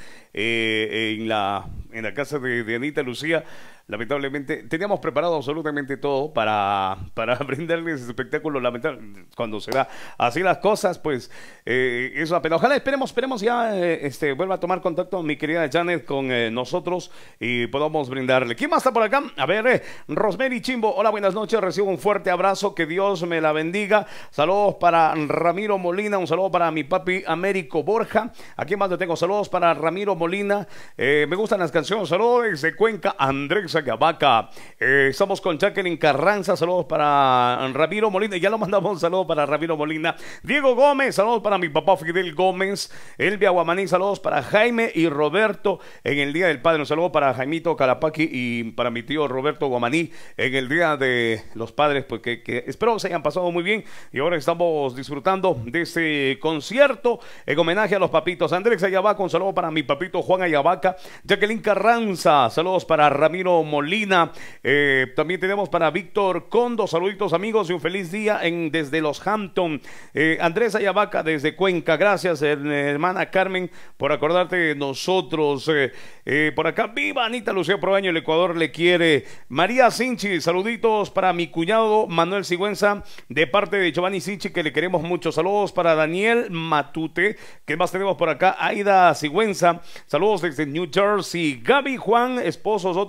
en la casa de Anita Lucía. Lamentablemente, teníamos preparado absolutamente todo para brindarles ese espectáculo. Lamentable, cuando se da así las cosas, pues es una pena. Ojalá esperemos ya vuelva a tomar contacto mi querida Janet con nosotros y podamos brindarle. ¿Quién más está por acá? A ver, Rosemary Chimbo, hola, buenas noches, recibo un fuerte abrazo, que Dios me la bendiga. Saludos para Ramiro Molina, un saludo para mi papi Américo Borja. Aquí más le tengo saludos para Ramiro Molina. Me gustan las canciones, saludos desde Cuenca, Andrés Ayabaca. Estamos con Jacqueline Carranza, saludos para Ramiro Molina, ya lo mandamos, un saludo para Ramiro Molina. Diego Gómez, saludos para mi papá Fidel Gómez. Elvia Guamaní, saludos para Jaime y Roberto en el Día del Padre, un saludo para Jaimito Calapaqui y para mi tío Roberto Guamaní en el Día de los Padres, porque que espero se hayan pasado muy bien y ahora estamos disfrutando de este concierto en homenaje a los papitos. Andrés Ayabaca, un saludo para mi papito Juan Ayabaca. Jacqueline Carranza, saludos para Ramiro Molina. También tenemos para Víctor Condo, saluditos amigos y un feliz día desde los Hampton. Andrés Ayabaca desde Cuenca, gracias hermana Carmen por acordarte de nosotros. Por acá, viva Anita Lucía Proaño, el Ecuador le quiere. María Sinchi, saluditos para mi cuñado Manuel Sigüenza de parte de Giovanni Sinchi, que le queremos mucho. Saludos para Daniel Matute. ¿Qué más tenemos por acá? Aida Sigüenza, saludos desde New Jersey. Gaby Juan, esposos, otros saluditos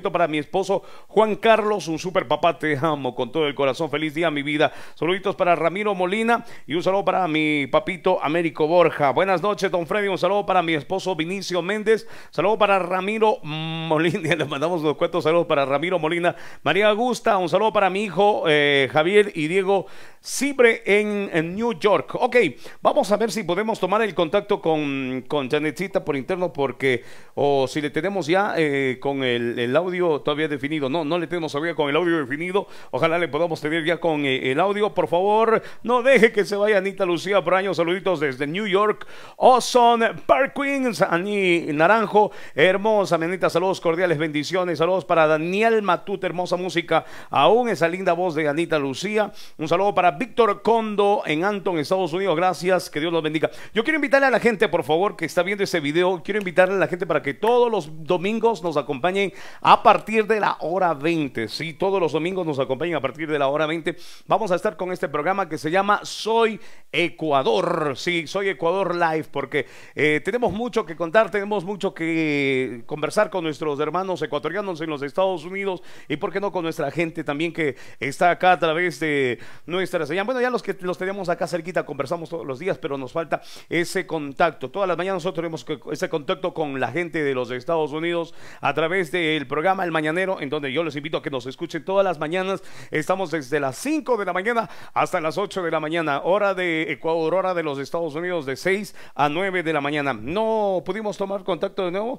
saludito para mi esposo Juan Carlos, un super papá, te amo con todo el corazón, feliz día mi vida. Saluditos para Ramiro Molina y un saludo para mi papito Américo Borja. Buenas noches, don Freddy, un saludo para mi esposo Vinicio Méndez, saludo para Ramiro Molina, le mandamos unos cuantos saludos para Ramiro Molina. María Augusta, un saludo para mi hijo Javier y Diego Cibre en New York. Ok, vamos a ver si podemos tomar el contacto con Janetcita por interno, porque o si le tenemos ya con el audio todavía definido. No le tenemos todavía con el audio definido. Ojalá le podamos tener ya con el audio. Por favor, no deje que se vaya Anita Lucía Proaño. Saluditos desde New York. Ozone Park Queens, Ani Naranjo, hermosa Anita, saludos cordiales, bendiciones. Saludos para Daniel Matute, hermosa música, aún esa linda voz de Anita Lucía. Un saludo para Víctor Condo en Anton, Estados Unidos. Gracias, que Dios los bendiga. Yo quiero invitarle a la gente, por favor, que está viendo ese video, quiero invitarle a la gente para que todos los domingos nos acompañen a partir de la hora 20. Sí, todos los domingos nos acompañen a partir de la hora 20. Vamos a estar con este programa que se llama Soy Ecuador. Sí, Soy Ecuador Live, porque tenemos mucho que contar, tenemos mucho que conversar con nuestros hermanos ecuatorianos en los Estados Unidos, y por qué no con nuestra gente también que está acá a través de nuestra señal. Bueno, ya los que los tenemos acá cerquita conversamos todos los días, pero nos falta ese contacto. Todas las mañanas nosotros tenemos ese contacto con la gente de los Estados Unidos a través del programa El Mañanero, en donde yo les invito a que nos escuchen todas las mañanas. Estamos desde las 5 de la mañana hasta las 8 de la mañana, hora de Ecuador, hora de los Estados Unidos, de 6 a 9 de la mañana. No pudimos tomar contacto de nuevo,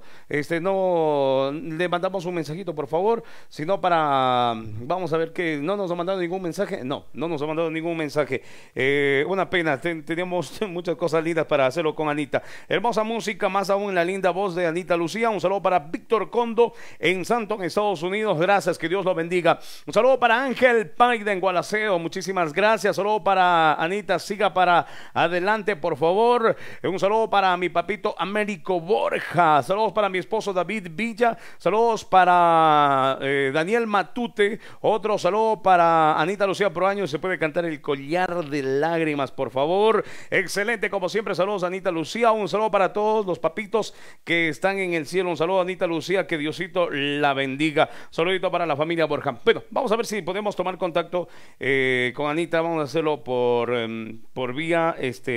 no le mandamos un mensajito, por favor, sino para, vamos a ver que no nos ha mandado ningún mensaje. No nos ha mandado ningún mensaje. Una pena, tenemos muchas cosas lindas para hacerlo con Anita. Hermosa música, más aún la linda voz de Anita Lucía. Un saludo para Víctor Condo en Santon, Estados Unidos. Gracias, que Dios lo bendiga. Un saludo para Ángel Paida en Gualaceo. Muchísimas gracias. Saludo para Anita, siga para adelante, por favor. Un saludo para mi papito Américo Borja. Saludos para mi esposo David Villa. Saludos para Daniel Matute. Otro saludo para Anita Lucía Proaño. Se puede cantar El Collar de Lágrimas, por favor. Excelente, como siempre. Saludos a Anita Lucía. Un saludo para todos los papitos que están en el cielo. Un saludo a Anita Lucía, que Diosito la bendiga. Saludito para la familia Borja. Bueno, vamos a ver si podemos tomar contacto con Anita. Vamos a hacerlo por vía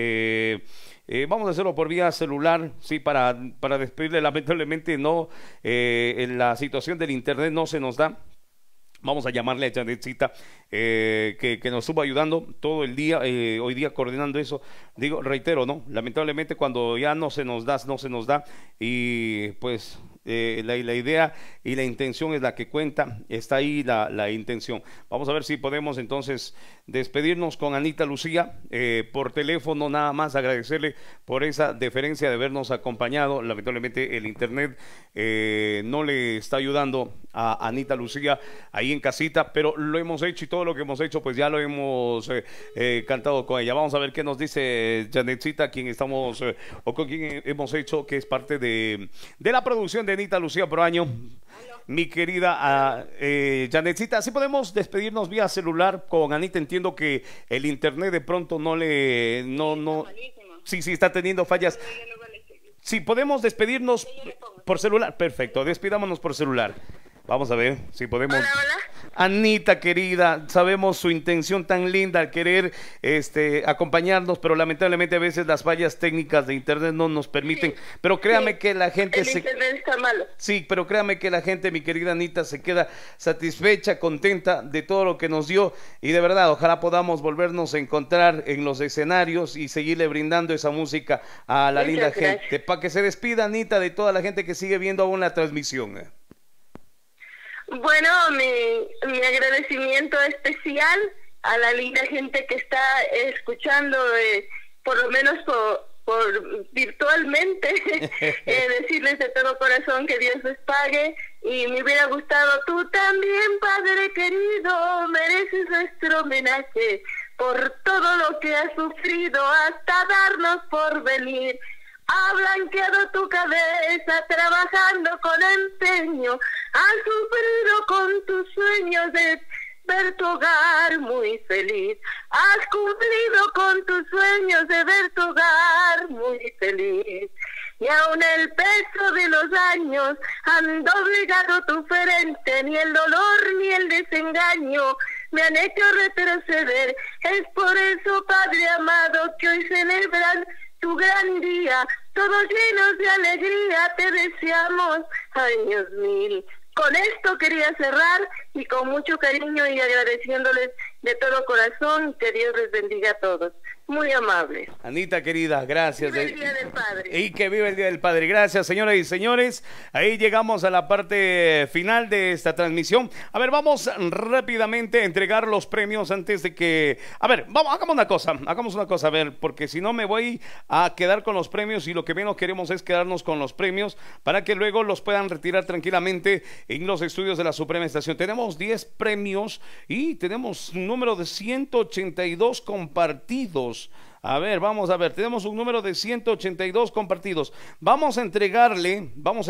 vamos a hacerlo por vía celular, sí, para despedirle. Lamentablemente no, en la situación del internet no se nos da. Vamos a llamarle a Janetcita, que nos estuvo ayudando todo el día, hoy día coordinando eso. Digo, reitero, no, lamentablemente cuando ya no se nos da, y pues la idea y la intención es la que cuenta. Está ahí la intención. Vamos a ver si podemos entonces despedirnos con Anita Lucía por teléfono, nada más agradecerle por esa deferencia de habernos acompañado. Lamentablemente el internet no le está ayudando a Anita Lucía ahí en casita, pero lo hemos hecho, y todo lo que hemos hecho pues ya lo hemos cantado con ella. Vamos a ver qué nos dice Janetcita, quien estamos o con quien hemos hecho, que es parte de la producción de Anita Lucía Proaño. Mi querida Janetcita, ¿sí podemos despedirnos vía celular con Anita? Entiendo que el internet de pronto sí, está teniendo fallas. Sí, podemos despedirnos por celular. Perfecto, despidámonos por celular. Vamos a ver si podemos. Hola. Anita querida, sabemos su intención tan linda al querer acompañarnos, pero lamentablemente a veces las fallas técnicas de internet no nos permiten. Sí, pero créame que la gente internet está malo. Sí, pero créame que la gente, mi querida Anita, se queda satisfecha, contenta de todo lo que nos dio, y de verdad, ojalá podamos volvernos a encontrar en los escenarios y seguirle brindando esa música a la linda gente. Para que se despida, Anita, de toda la gente que sigue viendo aún la transmisión. Bueno, mi agradecimiento especial a la linda gente que está escuchando, por lo menos por virtualmente, decirles de todo corazón que Dios les pague. Y me hubiera gustado, tú también, Padre querido, mereces nuestro homenaje por todo lo que has sufrido hasta darnos por venir. Ha blanqueado tu cabeza trabajando con empeño, has sufrido con tus sueños de ver tu hogar muy feliz, has cumplido con tus sueños de ver tu hogar muy feliz. y aún el peso de los años han doblegado tu frente, ni el dolor ni el desengaño me han hecho retroceder. Es por eso, Padre amado, que hoy celebran tu gran día, todos llenos de alegría te deseamos años mil. Con esto quería cerrar y con mucho cariño y agradeciéndoles de todo corazón, que Dios les bendiga a todos. Muy amables. Anita querida, gracias. Viva el Día del Padre. Y que viva el Día del Padre. Gracias, señoras y señores. Ahí llegamos a la parte final de esta transmisión. A ver, vamos rápidamente a entregar los premios antes de que... A ver, vamos, hagamos una cosa, a ver, porque si no me voy a quedar con los premios y lo que menos queremos es quedarnos con los premios para que luego los puedan retirar tranquilamente en los estudios de la Suprema Estación. Tenemos 10 premios y tenemos un número de 182 compartidos. A ver, vamos a ver, tenemos un número de 182 compartidos. Vamos a entregarle, vamos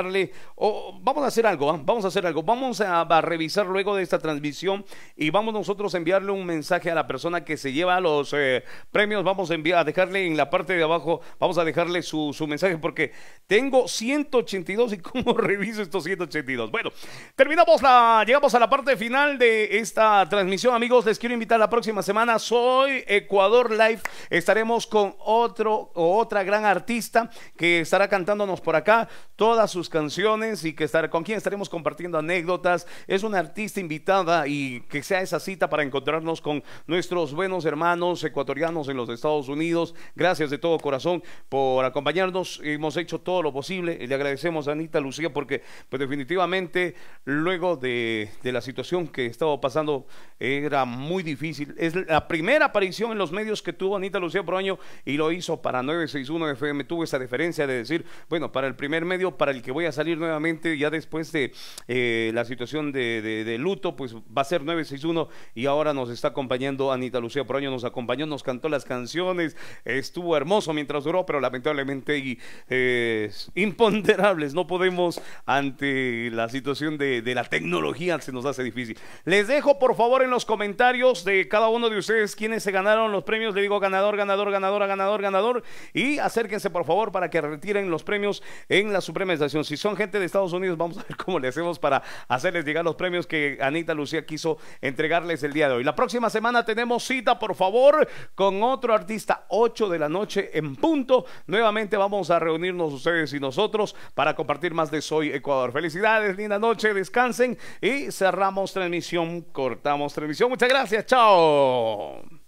a hacer algo, vamos a revisar luego de esta transmisión y vamos nosotros a enviarle un mensaje a la persona que se lleva los premios. Vamos a dejarle en la parte de abajo, vamos a dejarle su mensaje porque tengo 182 y cómo reviso estos 182. Bueno, llegamos a la parte final de esta transmisión, amigos. Les quiero invitar la próxima semana. Soy Ecuador Live. Estaremos con otra gran artista que estará cantándonos por acá todas sus canciones y con quien estaremos compartiendo anécdotas. Es una artista invitada y que sea esa cita para encontrarnos con nuestros buenos hermanos ecuatorianos en los Estados Unidos. Gracias de todo corazón por acompañarnos. Hemos hecho todo lo posible y le agradecemos a Anita Lucía porque pues definitivamente luego de la situación que estaba pasando era muy difícil. Es la primera aparición en los medios que tuvo Anita Lucía Proaño y lo hizo para 961 FM. Tuvo esa deferencia de decir, bueno, para el primer medio para el que voy a salir nuevamente ya después de la situación de luto, pues va a ser 961 y ahora nos está acompañando Anita Lucía Proaño. Nos acompañó, nos cantó las canciones, estuvo hermoso mientras duró, pero lamentablemente imponderables, no podemos ante la situación de la tecnología, se nos hace difícil. Les dejo por favor en los comentarios de cada uno de ustedes quienes se ganaron los premios. Le digo ganador, y acérquense por favor para que retiren los premios en la Suprema Estación. Si son gente de Estados Unidos, vamos a ver cómo le hacemos para hacerles llegar los premios que Anita Lucía quiso entregarles el día de hoy. La próxima semana tenemos cita, por favor, con otro artista, 8 de la noche en punto. Nuevamente vamos a reunirnos ustedes y nosotros para compartir más de Soy Ecuador. Felicidades, linda noche, descansen y cerramos transmisión, cortamos transmisión. Muchas gracias, chao.